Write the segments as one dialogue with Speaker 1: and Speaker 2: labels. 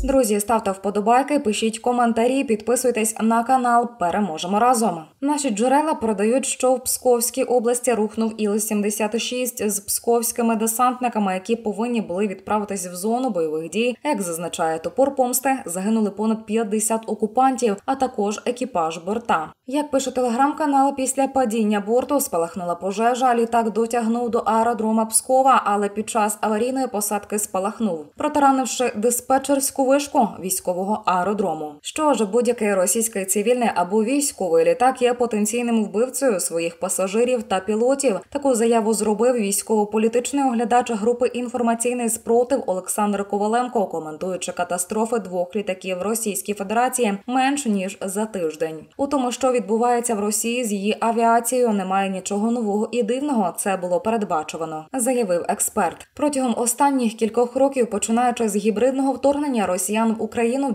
Speaker 1: Друзі, ставте вподобайки, пишіть коментарі, підписуйтесь на канал. Переможемо разом. Наші джерела передають, що в Псковській області рухнув Іл-76 з псковськими десантниками, які повинні були відправитись в зону бойових дій. Як зазначає Топор Помсти, загинули понад 50 окупантів, а також екіпаж борта. Як пише телеграм-канал, після падіння борту спалахнула пожежа, літак дотягнув до аеродрома Пскова, але під час аварійної посадки спалахнув, протаранивши диспетчерську вишку військового аеродрому. Що ж, будь-який російський цивільний або військовий літак є потенційним вбивцею своїх пасажирів та пілотів. Таку заяву зробив військово-політичний оглядач групи «Інформаційний спротив» Олександр Коваленко, коментуючи катастрофи двох літаків Російській Федерації менш ніж за тиждень. У тому, що відбувається в Росії з її авіацією, немає нічого нового і дивного. Це було передбачувано, заявив експерт. Протягом останніх кількох років, починаючи з гібридного вторгнення росіян в Україну в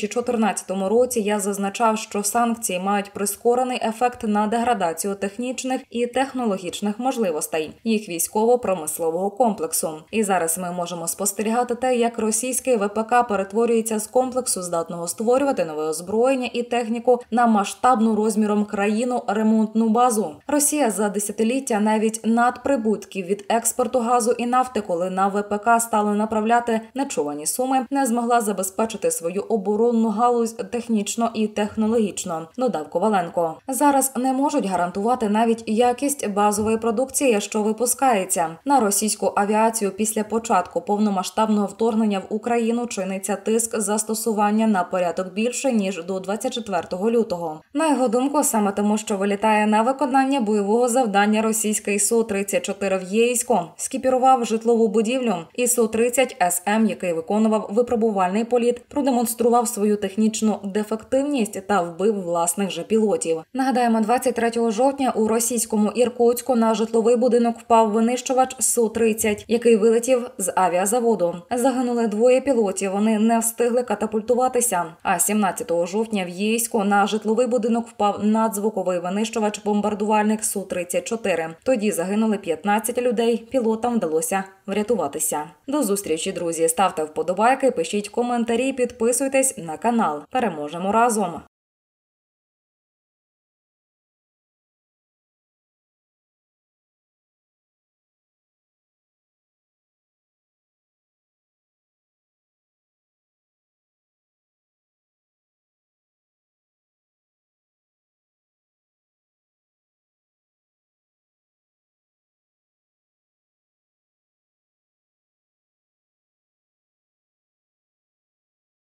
Speaker 1: 2014 році, я зазначав, що санкції мають прискорений ефект на деградацію технічних і технологічних можливостей їх військово-промислового комплексу. І зараз ми можемо спостерігати те, як російський ВПК перетворюється з комплексу, здатного створювати нове озброєння і техніку, на масштабну розміром країну ремонтну базу. Росія за десятиліття навіть надприбутків від експорту газу і нафти, коли на ВПК стали направляти нечувані суми, не змогла забезпечити свою оборонну галузь технічно і технологічно, додав Коваленко. Зараз не можуть гарантувати навіть якість базової продукції, що випускається. На російську авіацію після початку повномасштабного вторгнення в Україну чиниться тиск застосування на порядок більше, ніж до 24 лютого. На його думку, саме тому, що вилітає на виконання бойового завдання російський Су-34 в Єйську, скіпірував житлову будівлю, і Су-30 СМ, який виконував випробувальний політ, продемонстрував свою технічну дефективність та вбив власних же пілотів. Нагадаємо, 23 жовтня у російському Іркутську на житловий будинок впав винищувач Су-30, який вилетів з авіазаводу. Загинули двоє пілотів, вони не встигли катапультуватися. А 17 жовтня в Єйську на житловий будинок впав надзвуковий винищувач-бомбардувальник Су-34. Тоді загинули 15 людей, пілотам вдалося врятуватися. До зустрічі, друзі! Ставте вподобайки, пишіть коментарі, підписуйтесь на канал. Переможемо разом!